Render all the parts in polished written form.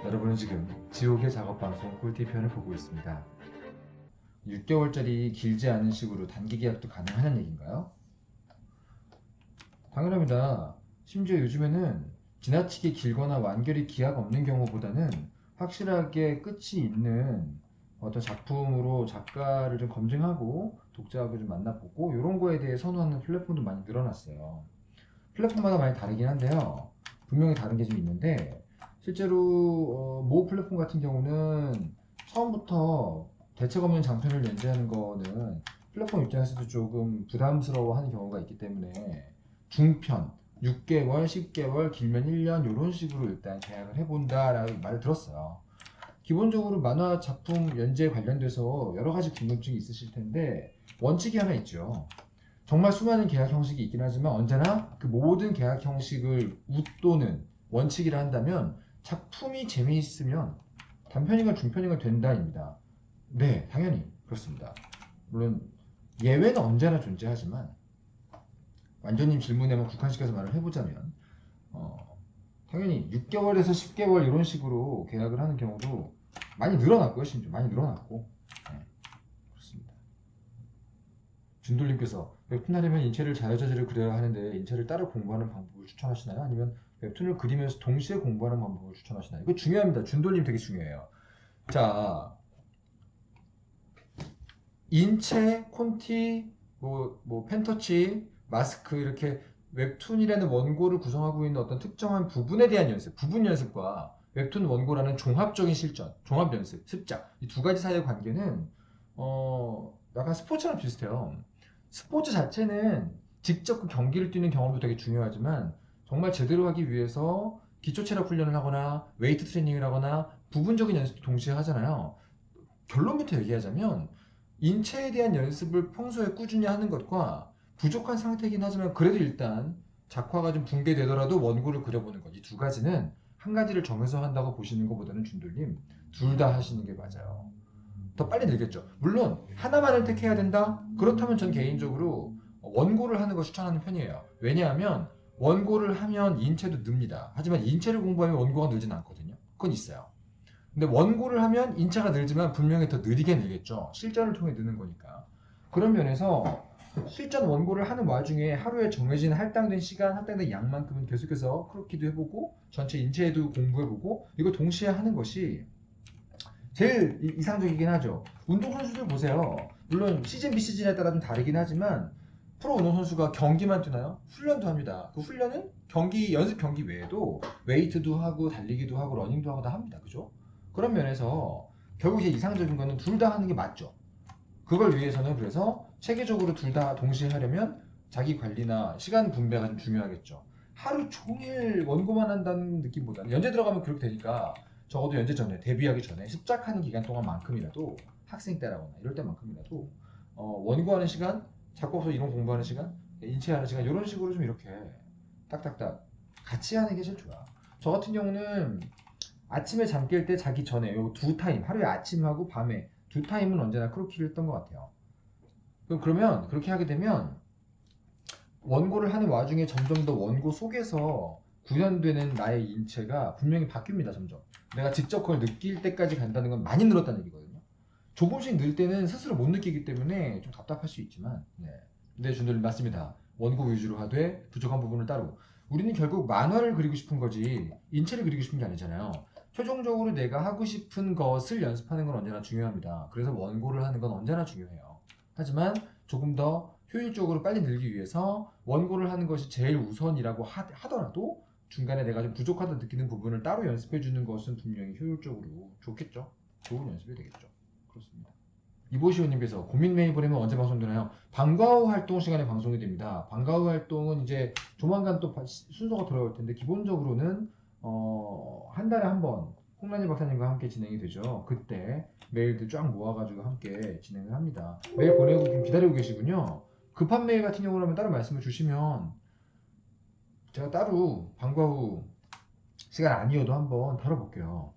여러분은 지금 지옥의 작업방송 꿀팁 편을 보고 있습니다. 6개월짜리 길지 않은 식으로 단기 계약도 가능하냐는 얘기인가요? 당연합니다. 심지어 요즘에는 지나치게 길거나 완결이 기약 없는 경우보다는 확실하게 끝이 있는 어떤 작품으로 작가를 좀 검증하고 독자하고 좀 만나보고 이런 거에 대해 선호하는 플랫폼도 많이 늘어났어요. 플랫폼마다 많이 다르긴 한데요. 분명히 다른 게 좀 있는데 실제로 모 플랫폼 같은 경우는 처음부터 대책 없는 장편을 연재하는 거는 플랫폼 입장에서도 조금 부담스러워하는 경우가 있기 때문에 중편, 6개월, 10개월, 길면 1년 이런 식으로 일단 계약을 해본다라는 말을 들었어요. 기본적으로 만화 작품 연재 관련돼서 여러 가지 궁금증이 있으실 텐데 원칙이 하나 있죠. 정말 수많은 계약 형식이 있긴 하지만 언제나 그 모든 계약 형식을 웃도는 원칙이라 한다면 작품이 재미있으면 단편이건 중편이건 된다입니다. 네, 당연히 그렇습니다. 물론 예외는 언제나 존재하지만 완전님 질문에만 국한시켜서 말을 해보자면 당연히 6개월에서 10개월 이런 식으로 계약을 하는 경우도 많이 늘어났고요. 심지어 많이 늘어났고 네, 그렇습니다. 준돌님께서 웹툰하려면 인체를 자유자재로 그려야 하는데 인체를 따로 공부하는 방법을 추천하시나요? 아니면 웹툰을 그리면서 동시에 공부하는 방법을 추천하시나요? 이거 중요합니다. 준돌님 되게 중요해요. 자, 인체, 콘티, 펜터치, 마스크 이렇게 웹툰이라는 원고를 구성하고 있는 어떤 특정한 부분에 대한 연습, 부분 연습과 웹툰 원고라는 종합적인 실전, 종합 연습, 습작 이 두 가지 사이의 관계는 약간 스포츠랑 비슷해요. 스포츠 자체는 직접 그 경기를 뛰는 경험도 되게 중요하지만 정말 제대로 하기 위해서 기초 체력 훈련을 하거나 웨이트 트레이닝을 하거나 부분적인 연습도 동시에 하잖아요. 결론부터 얘기하자면 인체에 대한 연습을 평소에 꾸준히 하는 것과 부족한 상태이긴 하지만 그래도 일단 작화가 좀 붕괴되더라도 원고를 그려보는 것. 이 두 가지는 한 가지를 정해서 한다고 보시는 것보다는 준돌님 둘 다 하시는 게 맞아요. 더 빨리 늘겠죠. 물론 하나만을 택해야 된다? 그렇다면 전 개인적으로 원고를 하는 걸 추천하는 편이에요. 왜냐하면 원고를 하면 인체도 늡니다. 하지만 인체를 공부하면 원고가 늘진 않거든요. 그건 있어요. 근데 원고를 하면 인체가 늘지만 분명히 더 느리게 늘겠죠. 실전을 통해 느는 거니까. 그런 면에서 실전 원고를 하는 와중에 하루에 정해진 할당된 시간, 할당된 양만큼은 계속해서 크로키도 해보고 전체 인체에도 공부해보고 이거 동시에 하는 것이 제일 이상적이긴 하죠. 운동선수들 보세요. 물론 시즌 비시즌에 따라 좀 다르긴 하지만 프로 운동선수가 경기만 뛰나요? 훈련도 합니다. 그 훈련은 연습 경기 외에도 웨이트도 하고 달리기도 하고 러닝도 하고 다 합니다. 그죠? 그런 면에서 결국 이제 이상적인 거는 둘 다 하는 게 맞죠. 그걸 위해서는 그래서 체계적으로 둘 다 동시에 하려면 자기 관리나 시간 분배가 좀 중요하겠죠. 하루 종일 원고만 한다는 느낌보다는 연재 들어가면 그렇게 되니까 적어도 연재 전에 데뷔하기 전에 습작하는 기간 동안만큼이라도 학생 때라거나 이럴 때만큼이라도 원고하는 시간, 작곡서 이론 공부하는 시간, 인체하는 시간 이런 식으로 좀 이렇게 딱딱딱 같이 하는 게 제일 좋아. 저 같은 경우는 아침에 잠 깰 때 자기 전에 요 두 타임 하루에 아침하고 밤에 두 타임은 언제나 크로키를 했던 것 같아요. 그러면 그렇게 하게 되면 원고를 하는 와중에 점점 더 원고 속에서 구현되는 나의 인체가 분명히 바뀝니다. 점점 내가 직접 그걸 느낄 때까지 간다는 건 많이 늘었다는 얘기거든요. 조금씩 늘 때는 스스로 못 느끼기 때문에 좀 답답할 수 있지만 네, 준돌님 맞습니다. 원고 위주로 하되 부족한 부분을 따로. 우리는 결국 만화를 그리고 싶은 거지 인체를 그리고 싶은 게 아니잖아요. 최종적으로 내가 하고 싶은 것을 연습하는 건 언제나 중요합니다. 그래서 원고를 하는 건 언제나 중요해요. 하지만 조금 더 효율적으로 빨리 늘기 위해서 원고를 하는 것이 제일 우선이라고 하더라도 중간에 내가 좀 부족하다 느끼는 부분을 따로 연습해 주는 것은 분명히 효율적으로 좋겠죠. 좋은 연습이 되겠죠. 그렇습니다. 이보시오님께서 고민 메일 보내면 언제 방송되나요? 방과 후 활동 시간에 방송이 됩니다. 방과 후 활동은 이제 조만간 또 순서가 돌아올 텐데 기본적으로는 한 달에 한 번 홍란희 박사님과 함께 진행이 되죠. 그때 메일들 쫙 모아가지고 함께 진행을 합니다. 메일 보내고 지금 기다리고 계시군요. 급한 메일 같은 경우라면 따로 말씀을 주시면 제가 따로 방과 후 시간 아니어도 한번 다뤄볼게요.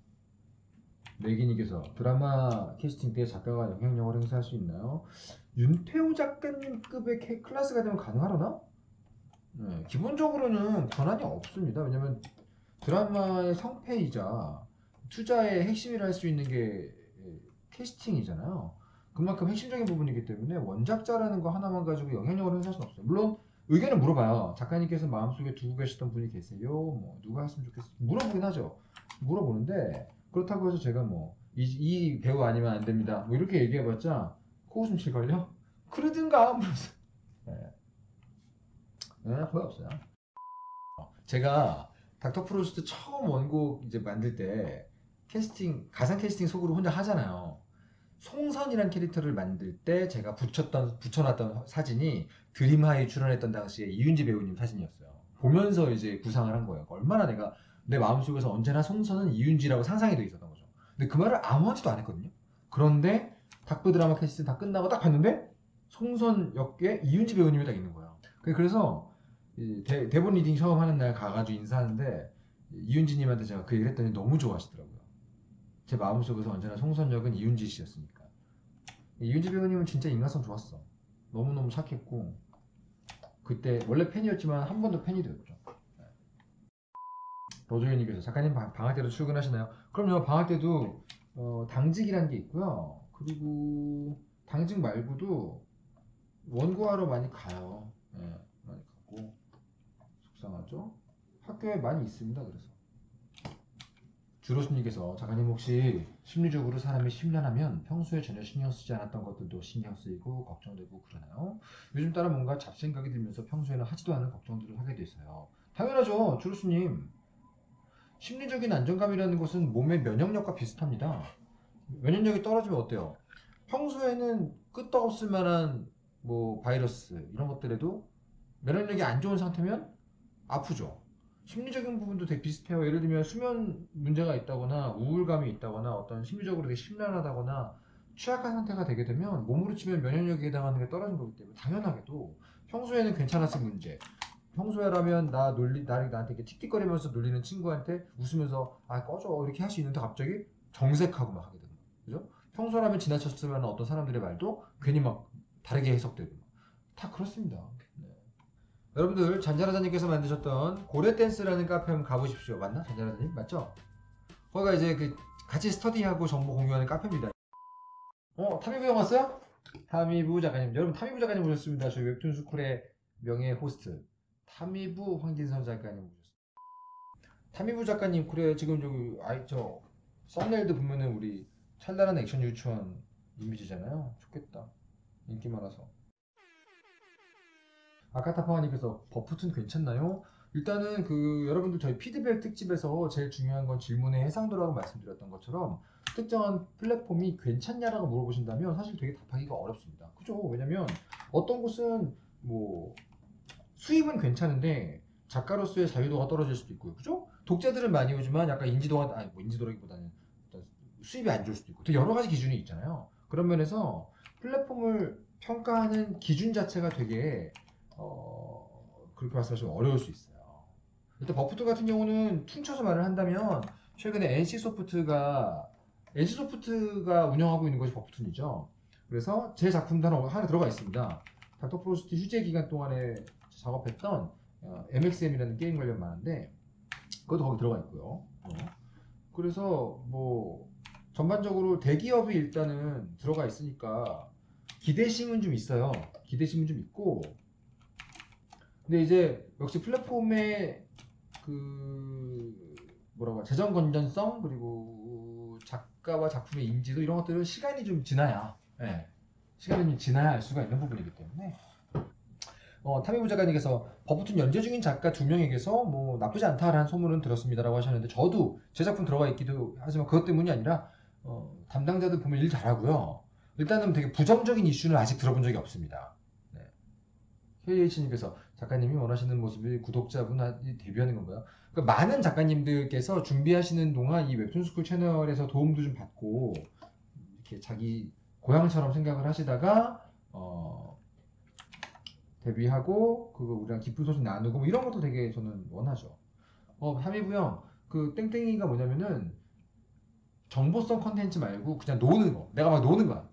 내기님께서 드라마 캐스팅 때 작가가 영향력을 행사할 수 있나요? 윤태호 작가님급의 클래스가 되면 가능하려나? 네, 기본적으로는 권한이 없습니다. 왜냐면 드라마의 성패이자 투자의 핵심이라 할 수 있는 게 캐스팅이잖아요. 그만큼 핵심적인 부분이기 때문에 원작자라는 거 하나만 가지고 영향력을 행사할 수는 없어요. 물론 의견을 물어봐요. 작가님께서 마음속에 두고 계셨던 분이 계세요? 뭐 누가 했으면 좋겠어요? 물어보긴 하죠. 물어보는데 그렇다고 해서 제가 뭐 이 배우 아니면 안 됩니다. 뭐 이렇게 얘기해봤자 코웃음 칠걸요? 그러든가. 네. 거의 없어요. 제가 닥터 프로스트 처음 원곡 이제 만들 때 가상 캐스팅 속으로 혼자 하잖아요. 송선이란 캐릭터를 만들 때 제가 붙여놨던 사진이 드림하이 출연했던 당시에 이윤지 배우님 사진이었어요. 보면서 이제 구상을 한 거예요. 얼마나 내가 내 마음속에서 언제나 송선은 이윤지라고 상상이 돼 있었던 거죠. 근데 그 말을 아무한테도 안 했거든요. 그런데 닥터 드라마 캐스팅 다 끝나고 딱 봤는데 송선 역에 이윤지 배우님이 딱 있는 거예요. 그래서 대본 리딩 처음 하는 날 가가지고 인사하는데 이윤지님한테 제가 그 얘기를 했더니 너무 좋아하시더라고요. 제 마음속에서 언제나 송선 역은 이윤지 씨였으니까. 이윤지 배우님은 진짜 인간성 좋았어. 너무너무 착했고 그때 원래 팬이었지만 한 번 더 팬이 되었죠. 로조연님께서 작가님 방학 때도 출근하시나요? 그럼요. 방학 때도 당직이라는 게 있고요. 그리고 당직 말고도 원고하러 많이 가요. 네, 많이 가고 속상하죠. 학교에 많이 있습니다. 그래서 주로스님께서 작가님 혹시 심리적으로 사람이 심란하면 평소에 전혀 신경 쓰지 않았던 것들도 신경 쓰이고 걱정되고 그러나요? 요즘 따라 뭔가 잡생각이 들면서 평소에는 하지도 않은 걱정들을 하게 됐어요. 당연하죠. 주로스님. 심리적인 안정감이라는 것은 몸의 면역력과 비슷합니다. 면역력이 떨어지면 어때요? 평소에는 끄떡없을 만한 뭐 바이러스 이런 것들에도 면역력이 안 좋은 상태면 아프죠. 심리적인 부분도 되게 비슷해요. 예를 들면 수면 문제가 있다거나 우울감이 있다거나 어떤 심리적으로 되게 심란하다거나 취약한 상태가 되게 되면 몸으로 치면 면역력에 해당하는 게 떨어진 거기 때문에 당연하게도 평소에는 괜찮았을 문제, 평소에라면 나한테 이렇게 틱틱거리면서 놀리는 친구한테 웃으면서 아 꺼져 이렇게 할 수 있는데 갑자기 정색하고 막 하게 되는 거예요. 그죠? 평소라면 지나쳤을 만한 어떤 사람들의 말도 괜히 막 다르게 해석되고 다 그렇습니다. 네. 여러분들 잔자라자님께서 만드셨던 고래댄스라는 카페 한번 가보십시오. 맞나? 잔자라자님? 맞죠? 거기가 이제 그 같이 스터디하고 정보 공유하는 카페입니다. 타미부 형 왔어요? 타미부 작가님. 여러분 타미부 작가님 오셨습니다. 저희 웹툰 스쿨의 명예 호스트 타미부 황진선 작가님 오셨습니다. 타미부 작가님 그래 지금 저 썸네일도 보면은 우리 찰나란 액션 유치원 이미지잖아요. 좋겠다. 인기 많아서. 아카타파님께서 버프툰 괜찮나요? 일단은 여러분들 저희 피드백 특집에서 제일 중요한 건 질문의 해상도라고 말씀드렸던 것처럼 특정한 플랫폼이 괜찮냐라고 물어보신다면 사실 되게 답하기가 어렵습니다. 그죠? 왜냐면 어떤 곳은 뭐 수입은 괜찮은데 작가로서의 자유도가 떨어질 수도 있고요. 그죠? 독자들은 많이 오지만 약간 인지도라기보다는 수입이 안 좋을 수도 있고 또 여러 가지 기준이 있잖아요. 그런 면에서 플랫폼을 평가하는 기준 자체가 되게 그렇게 말씀하시면 어려울 수 있어요. 일단 버프트 같은 경우는 퉁쳐서 말을 한다면 최근에 NC소프트가 운영하고 있는 것이 버프툰이죠. 그래서 제 작품도 하나 들어가 있습니다. 닥터 프로스트 휴재 기간 동안에 작업했던 MXM이라는 게임 관련 만화인데 그것도 거기 들어가 있고요. 그래서 뭐 전반적으로 대기업이 일단은 들어가 있으니까 기대심은 좀 있어요. 기대심은 좀 있고 근데 이제 역시 플랫폼의 재정 건전성 그리고 작가와 작품의 인지도 이런 것들은 시간이 좀 지나야 알 수가 있는 부분이기 때문에 타미부 작가님께서 버프툰 연재 중인 작가 2명에게서 뭐 나쁘지 않다라는 소문은 들었습니다라고 하셨는데 저도 제 작품 들어가 있기도 하지만 그것 때문이 아니라 담당자들 보면 일 잘하고요. 일단은 되게 부정적인 이슈는 아직 들어본 적이 없습니다. 네. KH님께서 작가님이 원하시는 모습이 구독자분이 데뷔하는 건가요? 그러니까 많은 작가님들께서 준비하시는 동안 이 웹툰스쿨 채널에서 도움도 좀 받고 이렇게 자기 고향처럼 생각을 하시다가 데뷔하고 그거 우리랑 기쁜 소식 나누고 뭐 이런 것도 되게 저는 원하죠. 하미부 형, 그 땡땡이가 뭐냐면은 정보성 컨텐츠 말고 그냥 노는 거. 내가 막 노는 거야.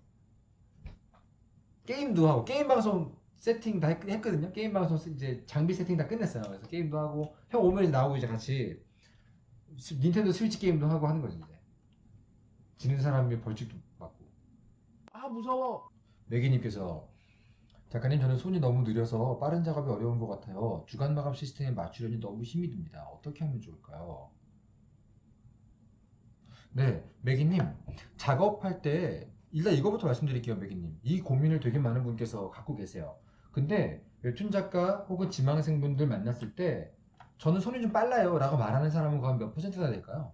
게임도 하고 게임 방송 세팅 다 했거든요. 게임 방송 이제 장비 세팅 다 끝냈어요. 그래서 게임도 하고 형 오면 이제 나오고 이제 같이 닌텐도 스위치 게임도 하고 하는 거지 이제. 지는 사람이 벌칙도 받고. 아, 무서워. 매기님께서 작가님, 저는 손이 너무 느려서 빠른 작업이 어려운 것 같아요. 주간 마감 시스템에 맞추려니 너무 힘이 듭니다. 어떻게 하면 좋을까요? 네, 매기님, 작업할 때 일단 이거부터 말씀드릴게요, 매기님. 이 고민을 되게 많은 분께서 갖고 계세요. 근데 웹툰 작가 혹은 지망생분들 만났을 때 저는 손이 좀 빨라요 라고 말하는 사람은 과연 몇 퍼센트나 될까요?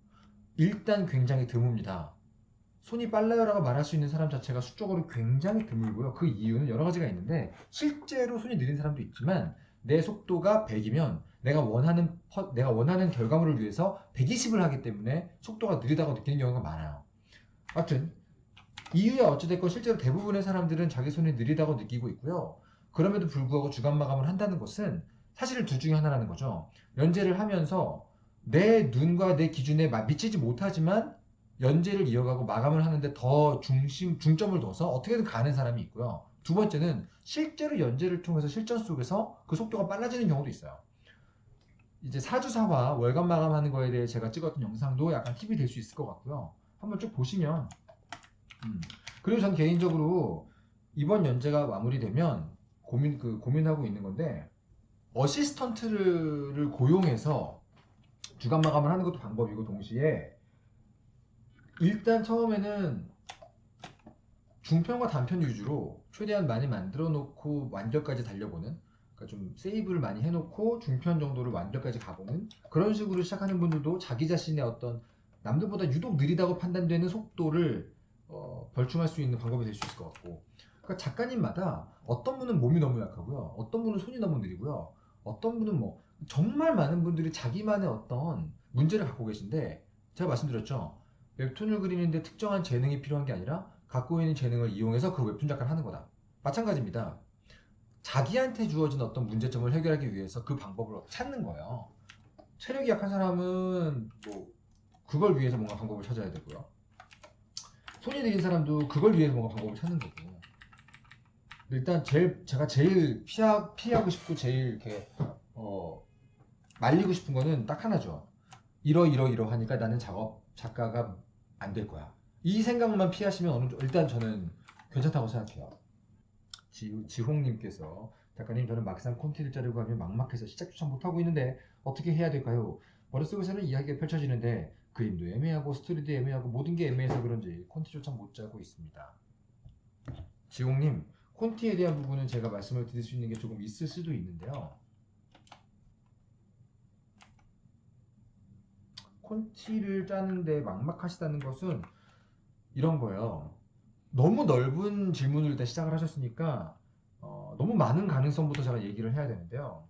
일단 굉장히 드뭅니다. 손이 빨라요라고 말할 수 있는 사람 자체가 수적으로 굉장히 드물고요. 그 이유는 여러 가지가 있는데 실제로 손이 느린 사람도 있지만 내 속도가 100이면 내가 원하는 결과물을 위해서 120을 하기 때문에 속도가 느리다고 느끼는 경우가 많아요. 하여튼 이유야 어찌됐건 실제로 대부분의 사람들은 자기 손이 느리다고 느끼고 있고요. 그럼에도 불구하고 주간 마감을 한다는 것은 사실 둘 중에 하나라는 거죠. 연재를 하면서 내 눈과 내 기준에 미치지 못하지만 연재를 이어가고 마감을 하는데 더 중점을 둬서 어떻게든 가는 사람이 있고요. 두 번째는 실제로 연재를 통해서 실전 속에서 그 속도가 빨라지는 경우도 있어요. 이제 사주사화 월간 마감하는 거에 대해 제가 찍었던 영상도 약간 팁이 될 수 있을 것 같고요. 한번 쭉 보시면 그리고 전 개인적으로 이번 연재가 마무리되면 고민하고 있는 건데 어시스턴트를 고용해서 주간 마감을 하는 것도 방법이고 동시에 일단 처음에는 중편과 단편 위주로 최대한 많이 만들어 놓고 완결까지 달려보는, 그러니까 좀 세이브를 많이 해놓고 중편 정도를 완결까지 가보는 그런 식으로 시작하는 분들도 자기 자신의 어떤 남들보다 유독 느리다고 판단되는 속도를 벌충할 수 있는 방법이 될 수 있을 것 같고, 그러니까 작가님마다 어떤 분은 몸이 너무 약하고요, 어떤 분은 손이 너무 느리고요, 어떤 분은 뭐 정말 많은 분들이 자기만의 어떤 문제를 갖고 계신데, 제가 말씀드렸죠. 웹툰을 그리는데 특정한 재능이 필요한 게 아니라 갖고 있는 재능을 이용해서 그 웹툰 작가를 하는 거다. 마찬가지입니다. 자기한테 주어진 어떤 문제점을 해결하기 위해서 그 방법을 찾는 거예요. 체력이 약한 사람은 뭐 그걸 위해서 뭔가 방법을 찾아야 되고요. 손이 느린 사람도 그걸 위해서 뭔가 방법을 찾는 거고. 일단 제가 제일 피하고 싶고 제일 이렇게 말리고 싶은 거는 딱 하나죠. 이러하니까 나는 작가가 안 될 거야. 이 생각만 피하시면 일단 저는 괜찮다고 생각해요. 지홍님께서 작가님, 저는 막상 콘티를 짜려고 하면 막막해서 시작조차 못하고 있는데 어떻게 해야 될까요? 머릿속에서는 이야기가 펼쳐지는데 그림도 애매하고 스토리도 애매하고 모든 게 애매해서 그런지 콘티조차 못 짜고 있습니다. 지홍님, 콘티에 대한 부분은 제가 말씀을 드릴 수 있는 게 조금 있을 수도 있는데요. 콘티를 짜는데 막막하시다는 것은 이런 거예요. 너무 넓은 질문을 일단 시작을 하셨으니까 너무 많은 가능성부터 제가 얘기를 해야 되는데요.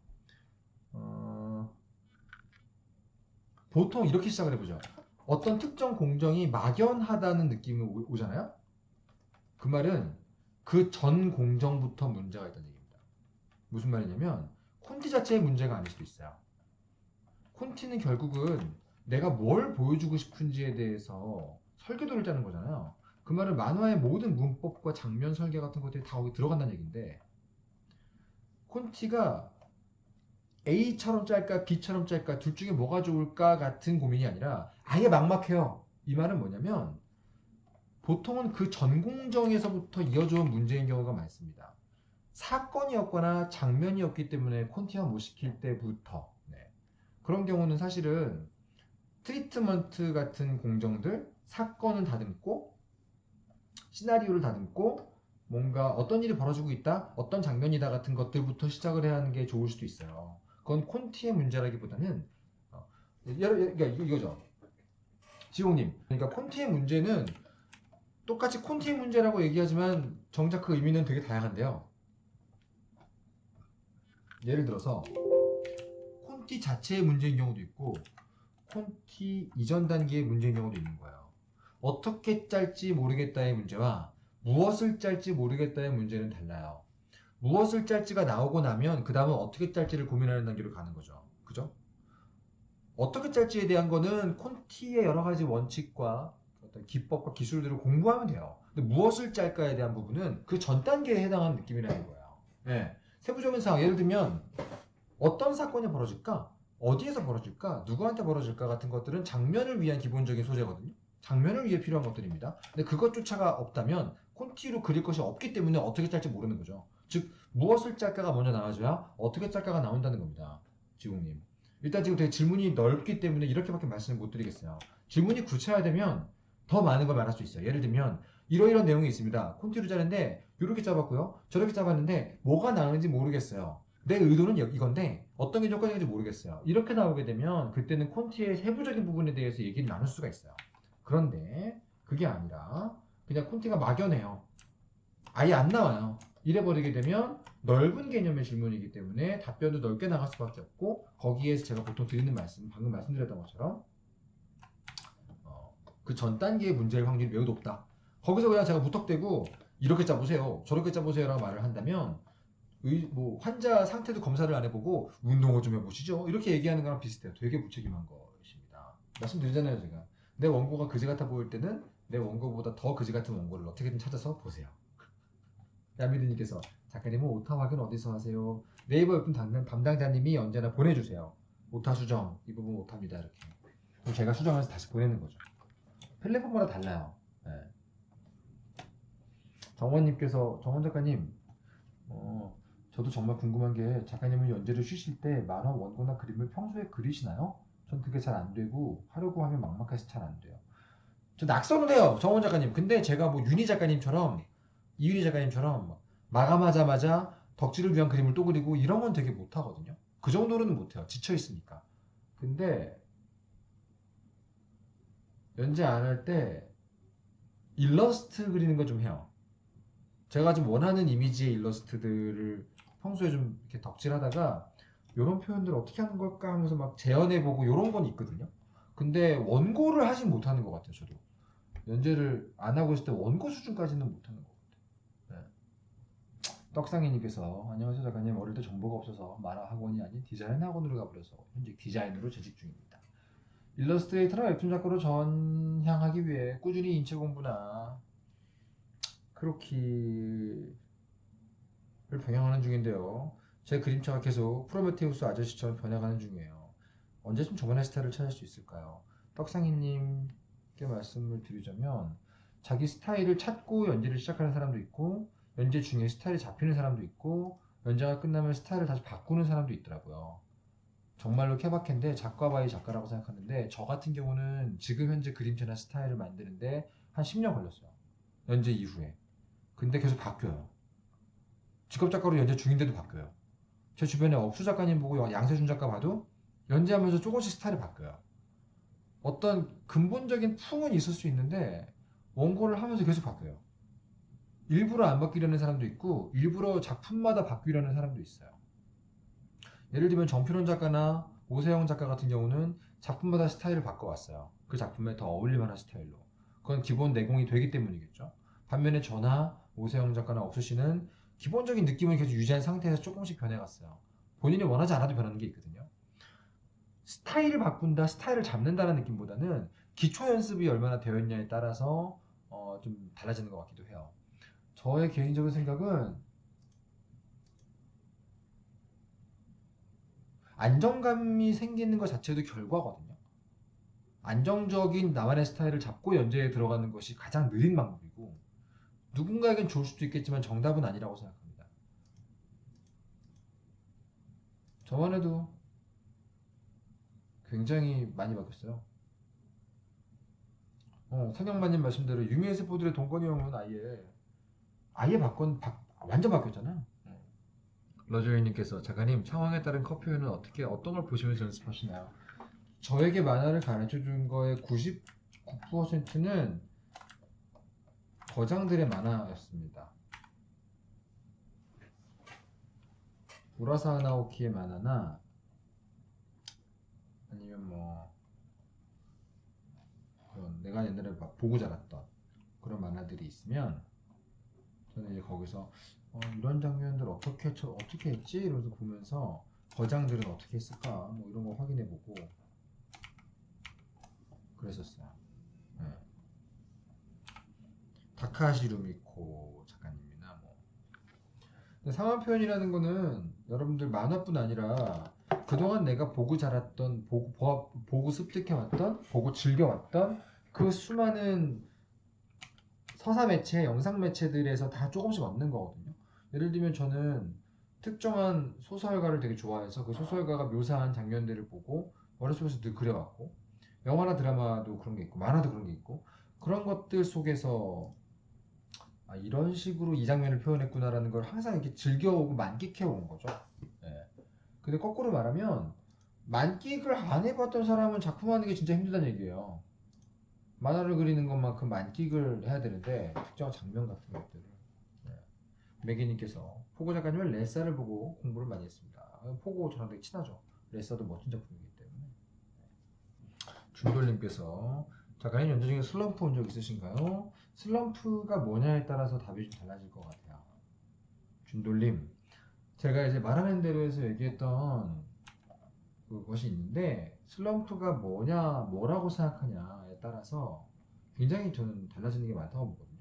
보통 이렇게 시작을 해보죠. 어떤 특정 공정이 막연하다는 느낌이 오잖아요. 그 말은 그 전 공정부터 문제가 있다는 얘기입니다. 무슨 말이냐면 콘티 자체의 문제가 아닐 수도 있어요. 콘티는 결국은 내가 뭘 보여주고 싶은지에 대해서 설계도를 짜는 거잖아요. 그 말은 만화의 모든 문법과 장면 설계 같은 것들이 다 거기 들어간다는 얘기인데, 콘티가 A처럼 짤까 B처럼 짤까 둘 중에 뭐가 좋을까 같은 고민이 아니라 아예 막막해요. 이 말은 뭐냐면 보통은 그 전공정에서부터 이어져온 문제인 경우가 많습니다. 사건이었거나 장면이었기 때문에 콘티화 못 시킬 때부터, 네. 그런 경우는 사실은 트리트먼트 같은 공정들, 사건은 다듬고 시나리오를 다듬고 뭔가 어떤 일이 벌어지고 있다, 어떤 장면이다 같은 것들부터 시작을 해야 하는 게 좋을 수도 있어요. 그건 콘티의 문제라기보다는 그러니까 이거죠. 지홍님, 그러니까 콘티의 문제는 똑같이 콘티의 문제라고 얘기하지만 정작 그 의미는 되게 다양한데요. 예를 들어서 콘티 자체의 문제인 경우도 있고 콘티 이전 단계의 문제인 경우도 있는 거예요. 어떻게 짤지 모르겠다의 문제와 무엇을 짤지 모르겠다의 문제는 달라요. 무엇을 짤지가 나오고 나면 그 다음은 어떻게 짤지를 고민하는 단계로 가는 거죠. 그죠? 어떻게 짤지에 대한 거는 콘티의 여러 가지 원칙과 어떤 기법과 기술들을 공부하면 돼요. 근데 무엇을 짤까에 대한 부분은 그 전 단계에 해당하는 느낌이라는 거예요. 네. 세부적인 상황, 예를 들면 어떤 사건이 벌어질까? 어디에서 벌어질까? 누구한테 벌어질까? 같은 것들은 장면을 위한 기본적인 소재거든요. 장면을 위해 필요한 것들입니다. 근데 그것조차가 없다면 콘티로 그릴 것이 없기 때문에 어떻게 짤지 모르는 거죠. 즉 무엇을 짤까가 먼저 나와줘야 어떻게 짤까가 나온다는 겁니다. 지국님. 일단 지금 되게 질문이 넓기 때문에 이렇게밖에 말씀을 못 드리겠어요. 질문이 구체화되면 더 많은 걸 말할 수 있어요. 예를 들면 이러이러한 내용이 있습니다. 콘티로 짜는데 이렇게 짜봤고요. 저렇게 짜봤는데 뭐가 나오는지 모르겠어요. 내 의도는 이건데 어떤 게 조건인지 모르겠어요. 이렇게 나오게 되면 그때는 콘티의 세부적인 부분에 대해서 얘기를 나눌 수가 있어요. 그런데 그게 아니라 그냥 콘티가 막연해요. 아예 안 나와요. 이래버리게 되면 넓은 개념의 질문이기 때문에 답변도 넓게 나갈 수밖에 없고 거기에서 제가 보통 드리는 말씀, 방금 말씀드렸던 것처럼 그 전 단계의 문제일 확률이 매우 높다. 거기서 그냥 제가 무턱대고 이렇게 짜보세요, 저렇게 짜보세요 라고 말을 한다면 뭐 환자 상태도 검사를 안 해보고 운동을 좀 해보시죠 이렇게 얘기하는 거랑 비슷해요. 되게 무책임한 것입니다. 말씀드리잖아요. 제가 내 원고가 그지 같아 보일 때는 내 원고보다 더 그지 같은 원고를 어떻게든 찾아서 보세요. 야미르님께서 작가님은 오타 확인 어디서 하세요? 네이버 예쁜 담당자님이 언제나 보내주세요. 오타 수정 이 부분 오타입니다 이렇게. 그럼 제가 수정해서 다시 보내는 거죠. 플랫폼마다 달라요. 네. 정원 작가님, 저도 정말 궁금한 게 작가님은 연재를 쉬실 때 만화 원고나 그림을 평소에 그리시나요? 전 그게 잘 안 되고 하려고 하면 막막해서 잘 안 돼요. 저 낙서는 해요, 정원 작가님. 근데 제가 뭐 이윤희 작가님처럼 마감하자마자 덕질을 위한 그림을 또 그리고 이런 건 되게 못하거든요. 그 정도로는 못해요. 지쳐 있으니까. 근데 연재 안 할 때 일러스트 그리는 거 좀 해요. 제가 좀 원하는 이미지의 일러스트들을 평소에 좀 이렇게 덕질하다가 이런 표현들 어떻게 하는 걸까 하면서 막 재현해보고 이런 건 있거든요. 근데 원고를 하진 못하는 것 같아요. 저도 연재를 안 하고 있을 때 원고 수준까지는 못하는 것 같아요. 네. 떡상이님께서 안녕하세요 작가님, 어릴 때 정보가 없어서 만화 학원이 아닌 디자인 학원으로 가버려서 현재 디자인으로 재직 중입니다. 일러스트레이터나 웹툰 작가로 전향하기 위해 꾸준히 인체 공부나 크로키를 병행하는 중인데요. 제 그림체가 계속 프로메테우스 아저씨처럼 변해가는 중이에요. 언제쯤 저만의 스타일을 찾을 수 있을까요? 떡상이님께 말씀을 드리자면 자기 스타일을 찾고 연재를 시작하는 사람도 있고 연재 중에 스타일이 잡히는 사람도 있고 연재가 끝나면 스타일을 다시 바꾸는 사람도 있더라고요. 정말로 케바케인데 작가 바이 작가라고 생각하는데 저 같은 경우는 지금 현재 그림체나 스타일을 만드는데 한 10년 걸렸어요. 연재 이후에. 근데 계속 바뀌어요. 직업 작가로 연재 중인데도 바뀌어요. 제 주변에 억수 작가님 보고 양세준 작가 봐도 연재하면서 조금씩 스타일이 바뀌어요. 어떤 근본적인 풍은 있을 수 있는데 원고를 하면서 계속 바뀌어요. 일부러 안 바뀌려는 사람도 있고 일부러 작품마다 바뀌려는 사람도 있어요. 예를 들면 정필원 작가나 오세영 작가 같은 경우는 작품마다 스타일을 바꿔왔어요. 그 작품에 더 어울릴만한 스타일로. 그건 기본 내공이 되기 때문이겠죠. 반면에 저나 오세영 작가나 억수 씨는 기본적인 느낌을 계속 유지한 상태에서 조금씩 변해갔어요. 본인이 원하지 않아도 변하는 게 있거든요. 스타일을 바꾼다, 스타일을 잡는다는 느낌보다는 기초 연습이 얼마나 되어 있냐에 따라서 좀 달라지는 것 같기도 해요. 저의 개인적인 생각은 안정감이 생기는 것 자체도 결과거든요. 안정적인 나만의 스타일을 잡고 연재에 들어가는 것이 가장 느린 방법이고 누군가에겐 좋을 수도 있겠지만 정답은 아니라고 생각합니다. 저만 해도 굉장히 많이 바뀌었어요. 성경마님 말씀대로 유미의 세포들의 동건이 형은 아예 완전 바뀌었잖아요. 러저이님께서 작가님 상황에 따른 컷 표현은 어떤 걸 보시면서 연습하시나요? 저에게 만화를 가르쳐준 거의 99%는 거장들의 만화였습니다. 우라사와 나오키의 만화나 아니면 뭐 그런 내가 옛날에 막 보고 자랐던 그런 만화들이 있으면 저는 이제 거기서 이런 장면들 어떻게 했지? 이러면서 보면서 거장들은 어떻게 했을까? 뭐 이런 거 확인해보고 그랬었어요. 네. 다카시 루미코 작가님이나 뭐. 근데 상황 표현이라는 거는 여러분들 만화뿐 아니라 그동안 내가 보고 자랐던, 보고 습득해왔던, 보고 즐겨왔던 그 수많은 서사 매체, 영상 매체들에서 다 조금씩 얻는 거거든요. 예를 들면 저는 특정한 소설가를 되게 좋아해서 그 소설가가 묘사한 장면들을 보고 머릿속에서 늘 그려왔고, 영화나 드라마도 그런 게 있고 만화도 그런 게 있고, 그런 것들 속에서 아, 이런 식으로 이 장면을 표현했구나라는 걸 항상 이렇게 즐겨오고 만끽해온 거죠. 예. 근데 거꾸로 말하면 만끽을 안 해봤던 사람은 작품하는 게 진짜 힘들다는 얘기예요. 만화를 그리는 것만큼 만끽을 해야 되는데 특정한 장면 같은 것들을. 네. 매기님께서 포고 작가님은 레사를 보고 공부를 많이 했습니다. 포고 저랑 되게 친하죠. 레사도 멋진 작품이기 때문에. 준돌님께서 작가님 연재 중에 슬럼프 온 적 있으신가요? 슬럼프가 뭐냐에 따라서 답이 좀 달라질 것 같아요. 준돌님, 제가 이제 말하는 대로 해서 얘기했던 그것이 있는데, 슬럼프가 뭐냐, 뭐라고 생각하냐에 따라서 굉장히 저는 달라지는 게 많다고 보거든요.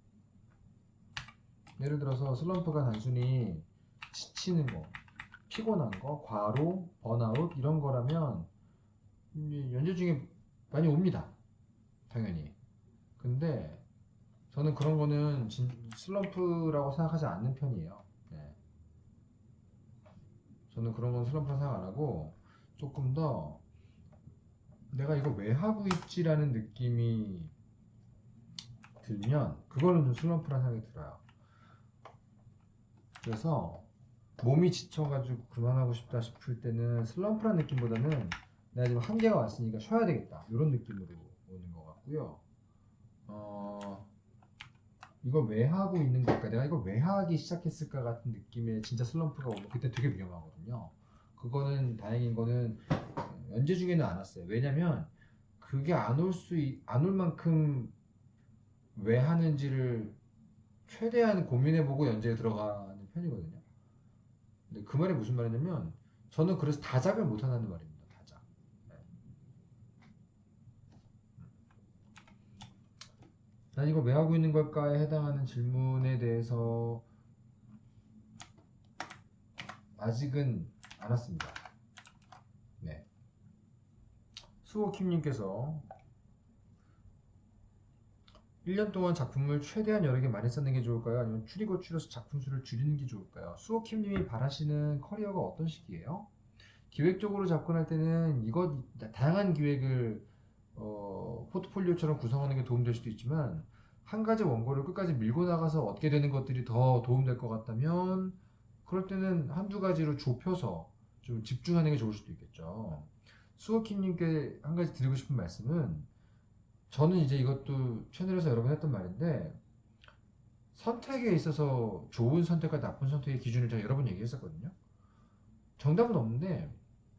예를 들어서 슬럼프가 단순히 지치는 거, 피곤한 거, 과로, 번아웃 이런 거라면 연재 중에 많이 옵니다. 당연히. 근데 저는 그런 거는 슬럼프라고 생각하지 않는 편이에요. 네. 저는 그런 건 슬럼프라고 생각 안 하고 조금 더 내가 이거 왜 하고 있지라는 느낌이 들면 그거는 좀 슬럼프라는 생각이 들어요. 그래서 몸이 지쳐가지고 그만하고 싶다 싶을 때는 슬럼프라는 느낌보다는 내가 지금 한계가 왔으니까 쉬어야 되겠다 이런 느낌으로 오는 것 같고요. 이걸 왜 하고 있는 걸까? 내가 이걸 왜 하기 시작했을까 같은 느낌의 진짜 슬럼프가 오면 그때 되게 위험하거든요. 그거는 다행인 거는 연재 중에는 안 왔어요. 왜냐면 그게 안 올 만큼 왜 하는지를 최대한 고민해보고 연재에 들어가는 편이거든요. 근데 그 말이 무슨 말이냐면 저는 그래서 다작을 못한다는 말입니다. 다작. 네. 난 이거 왜 하고 있는 걸까에 해당하는 질문에 대해서 아직은 안 왔습니다. 네. 수호킴님께서 1년 동안 작품을 최대한 여러 개 많이 쓰는 게 좋을까요? 아니면 줄이고 줄여서 작품 수를 줄이는 게 좋을까요? 수호킴님이 바라시는 커리어가 어떤 시기예요? 기획적으로 접근할 때는 다양한 기획을 포트폴리오처럼 구성하는 게 도움될 수도 있지만 한 가지 원고를 끝까지 밀고 나가서 얻게 되는 것들이 더 도움될 것 같다면 그럴 때는 한두 가지로 좁혀서 좀 집중하는 게 좋을 수도 있겠죠. 수호킴님께 한 가지 드리고 싶은 말씀은 저는 이제 이것도 채널에서 여러 번 했던 말인데 선택에 있어서 좋은 선택과 나쁜 선택의 기준을 제가 여러 번 얘기했었거든요. 정답은 없는데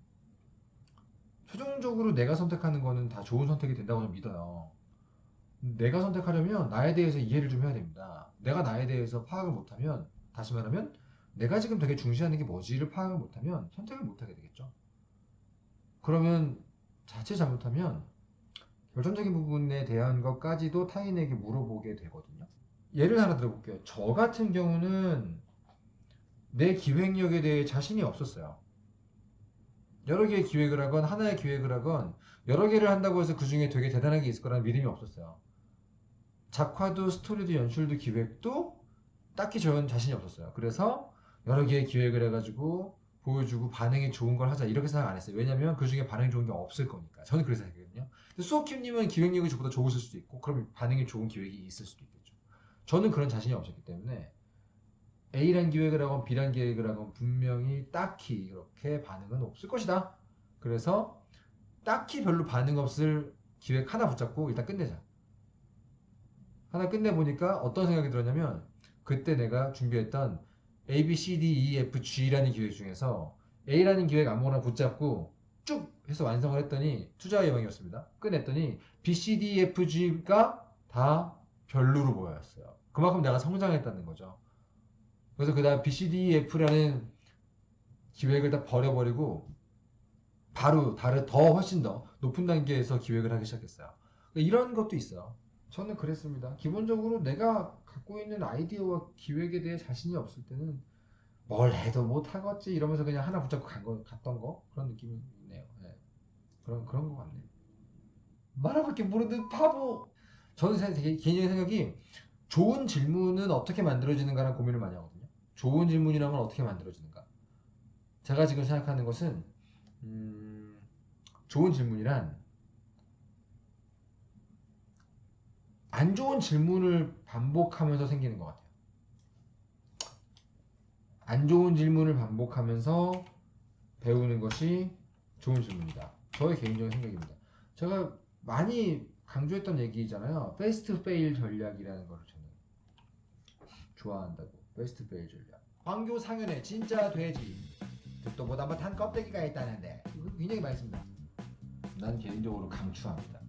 최종적으로 내가 선택하는 거는 다 좋은 선택이 된다고 저는 믿어요. 내가 선택하려면 나에 대해서 이해를 좀 해야 됩니다. 내가 나에 대해서 파악을 못하면, 다시 말하면 내가 지금 되게 중시하는 게 뭐지를 파악을 못하면 선택을 못하게 되겠죠. 그러면 자칫 잘못하면 결정적인 부분에 대한 것까지도 타인에게 물어보게 되거든요. 예를 하나 들어볼게요. 저 같은 경우는 내 기획력에 대해 자신이 없었어요. 여러 개의 기획을 하건 하나의 기획을 하건 여러 개를 한다고 해서 그 중에 되게 대단한 게 있을 거라는 믿음이 없었어요. 작화도 스토리도 연출도 기획도 딱히 저는 자신이 없었어요. 그래서 여러 개의 기획을 해가지고 보여주고 반응이 좋은 걸 하자 이렇게 생각 안 했어요. 왜냐면 그 중에 반응이 좋은 게 없을 거니까. 저는 그래서 생각했거든요. 수호킴님은 기획력이 저보다 좋으실 수도 있고 그럼 반응이 좋은 기획이 있을 수도 있겠죠. 저는 그런 자신이 없었기 때문에 A란 기획을 하건 B란 기획을 하건 분명히 딱히 이렇게 반응은 없을 것이다. 그래서 딱히 별로 반응 없을 기획 하나 붙잡고 일단 끝내자. 하나 끝내보니까 어떤 생각이 들었냐면 그때 내가 준비했던 A, B, C, D, E, F, G라는 기획 중에서 A라는 기획 아무거나 붙잡고 쭉 해서 완성을 했더니 투자의 예방이었습니다. 끝냈더니 B, C, D, E, F, G가 다 별로로 보였어요. 그만큼 내가 성장했다는 거죠. 그래서 그 다음 B, C, D, E, F라는 기획을 다 버려버리고 바로 다른 더 훨씬 더 높은 단계에서 기획을 하기 시작했어요. 이런 것도 있어요. 저는 그랬습니다. 기본적으로 내가 갖고 있는 아이디어와 기획에 대해 자신이 없을 때는 뭘 해도 못하겠지 이러면서 그냥 하나 붙잡고 갔던 거 그런 느낌이 있네요. 네. 그런 거 같네요. 만화밖에 모르는 바보. 저는 되게 개인적인 생각이 좋은 질문은 어떻게 만들어지는가라는 고민을 많이 하거든요. 좋은 질문이라면 어떻게 만들어지는가. 제가 지금 생각하는 것은 좋은 질문이란 안 좋은 질문을 반복하면서 생기는 것 같아요. 안 좋은 질문을 반복하면서 배우는 것이 좋은 질문이다. 저의 개인적인 생각입니다. 제가 많이 강조했던 얘기잖아요. 페이스트 페일 전략이라는 걸 저는 좋아한다고. 페이스트 페일 전략. 황교 상현의 진짜 돼지. 듣도 보다 못한 껍데기가 있다는데 이거 굉장히 많이 씁니다. 난 개인적으로 강추합니다.